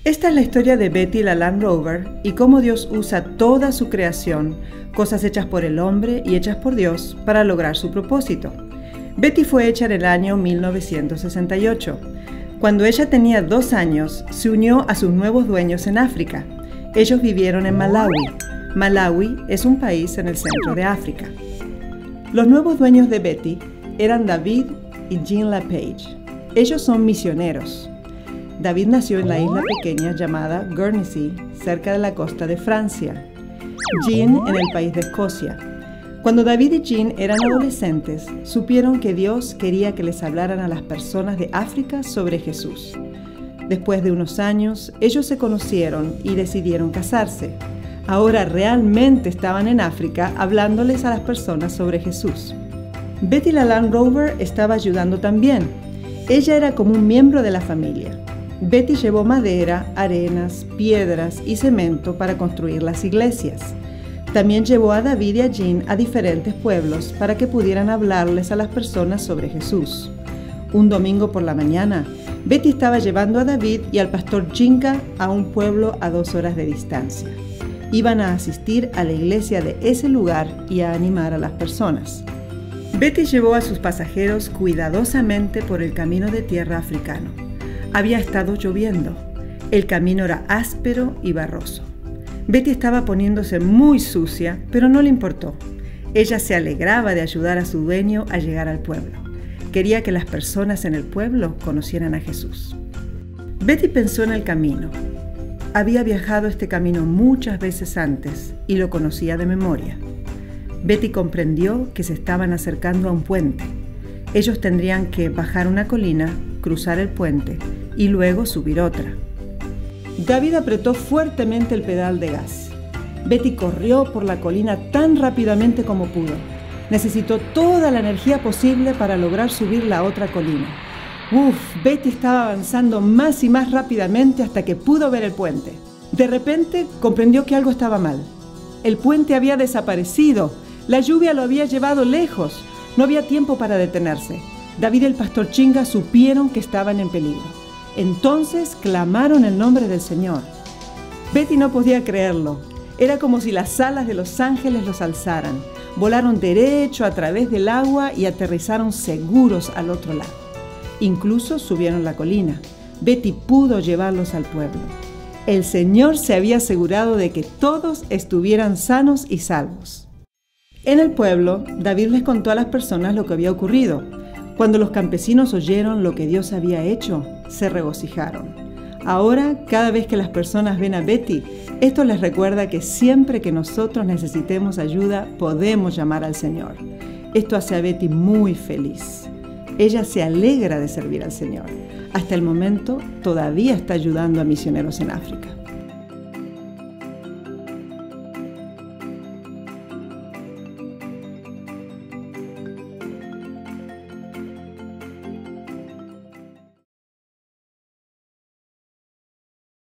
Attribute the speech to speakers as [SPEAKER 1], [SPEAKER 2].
[SPEAKER 1] Esta es la historia de Betty la Land Rover y cómo Dios usa toda su creación, cosas hechas por el hombre y hechas por Dios, para lograr su propósito. Betty fue hecha en el año 1968. Cuando ella tenía 2 años, se unió a sus nuevos dueños en África. Ellos vivieron en Malawi. Malawi es un país en el centro de África. Los nuevos dueños de Betty eran David y Jean LaPage. Ellos son misioneros. David nació en la isla pequeña llamada Guernsey, cerca de la costa de Francia. Jean en el país de Escocia. Cuando David y Jean eran adolescentes, supieron que Dios quería que les hablaran a las personas de África sobre Jesús. Después de unos años, ellos se conocieron y decidieron casarse. Ahora realmente estaban en África hablándoles a las personas sobre Jesús. Betty la Land Rover estaba ayudando también. Ella era como un miembro de la familia. Betty llevó madera, arenas, piedras y cemento para construir las iglesias. También llevó a David y a Jean a diferentes pueblos para que pudieran hablarles a las personas sobre Jesús. Un domingo por la mañana, Betty estaba llevando a David y al pastor Jinka a un pueblo a 2 horas de distancia. Iban a asistir a la iglesia de ese lugar y a animar a las personas. Betty llevó a sus pasajeros cuidadosamente por el camino de tierra africano. Había estado lloviendo. El camino era áspero y barroso. Betty estaba poniéndose muy sucia, pero no le importó. Ella se alegraba de ayudar a su dueño a llegar al pueblo. Quería que las personas en el pueblo conocieran a Jesús. Betty pensó en el camino. Había viajado este camino muchas veces antes y lo conocía de memoria. Betty comprendió que se estaban acercando a un puente. Ellos tendrían que bajar una colina, cruzar el puente y luego subir otra. David apretó fuertemente el pedal de gas. Betty corrió por la colina tan rápidamente como pudo. Necesitó toda la energía posible para lograr subir la otra colina. Betty estaba avanzando más y más rápidamente hasta que pudo ver el puente. De repente comprendió que algo estaba mal. El puente había desaparecido. La lluvia lo había llevado lejos. No había tiempo para detenerse. David y el pastor Chinga supieron que estaban en peligro. Entonces clamaron el nombre del Señor. Betty no podía creerlo. Era como si las alas de los ángeles los alzaran. Volaron derecho a través del agua y aterrizaron seguros al otro lado. Incluso subieron la colina. Betty pudo llevarlos al pueblo. El Señor se había asegurado de que todos estuvieran sanos y salvos. En el pueblo, David les contó a las personas lo que había ocurrido. Cuando los campesinos oyeron lo que Dios había hecho, se regocijaron. Ahora, cada vez que las personas ven a Betty, esto les recuerda que siempre que nosotros necesitemos ayuda, podemos llamar al Señor. Esto hace a Betty muy feliz. Ella se alegra de servir al Señor. Hasta el momento, todavía está ayudando a misioneros en África.